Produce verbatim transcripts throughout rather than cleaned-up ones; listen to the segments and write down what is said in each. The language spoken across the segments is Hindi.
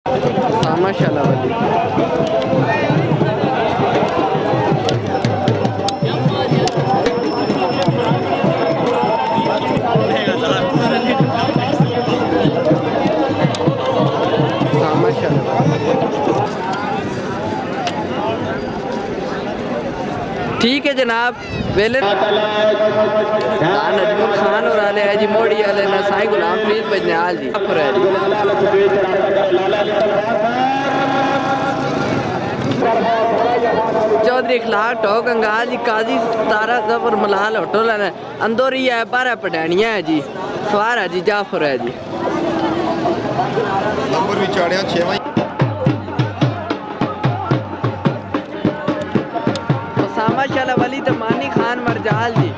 माशाल्लाह वाली ठीक है जनाब वेले नजमुल खान और आले है जी मोड़ी वाले ना साईं गुलाम फरीद बजनाल जी पर है जी चौधरी इखलाक टोक अंगाल जी काजी तारा जफर मलाल होटल है अंदोरी है बारह पटैनिया है जी सवार है जी जाफर है जी नंबर भी चाड़िया छेवा माशाल्लाह वली तो मानी खान मरजाल जी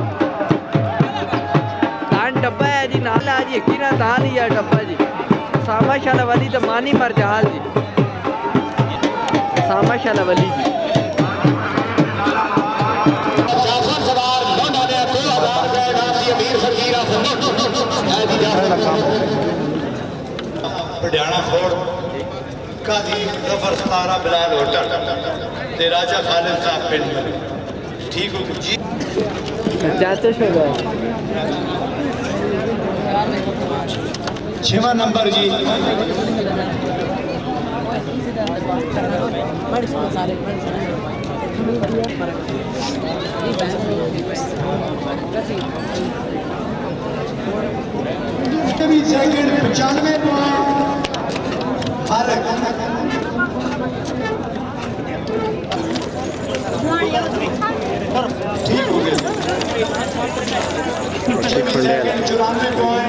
कान डब्बा है जी नाल आज यकीन तान ही है डब्बा जी माशाल्लाह वली तो मानी मरजाल जी माशाल्लाह वली जी पटियाला फोर्ट काजी जफर सतारा बिलाल होटल ते राजा खालिद साहब पिंड ठीक हो जी जाते शुगर छवा नंबर जी सेकंड पचानवे ठीक हो गया चौरानवे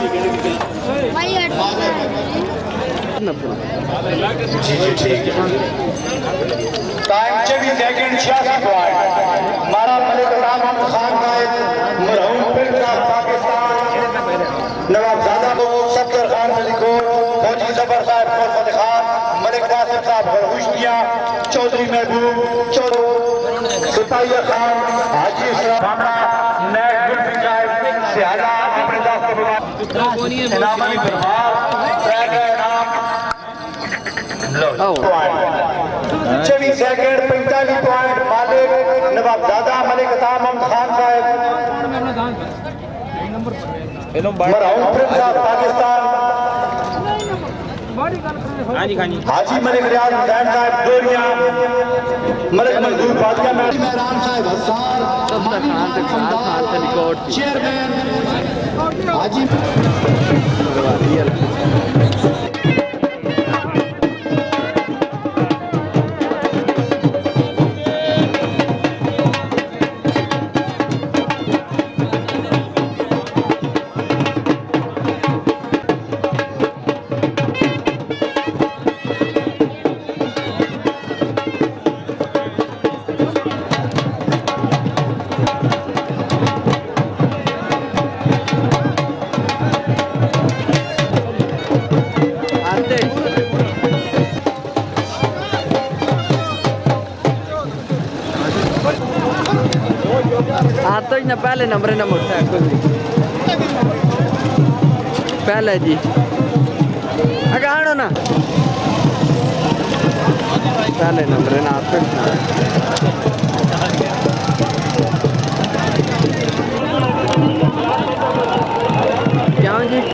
जी जी ठीक है टाइम चौबीस सेकंड छियासी पॉइंट हमारा मलिक राम खान का मरहूम फिल्म का पाकिस्तान नवाबजादा को सफदर खान मलिकोट फौजी जफर साहब फौज खान मलिक वासिफ साहब खुशियाँ चौधरी महबूब चौधरी सुताइया खान हाजी भामरा नैब गुलफी साहब सियाला अपने दास के बाद इनामी प्रभाव ट्रैक इनाम चौबीस सेकंड पैंतालीस पॉइंट मालिक नवाबजादा मलिक अताम खान साहब मरहूम फिल्म साहब पाकिस्तान हाजी मलिक रियाज हुसैन साहब डोरिया मलिक मंजूर फातिया मेहरान साहब हसन चेयरमैन हाजी आता ही ना पहले नंबर ना मोटरसाइकिल पहले जी आगे आनो ना पहले नंबर ना आता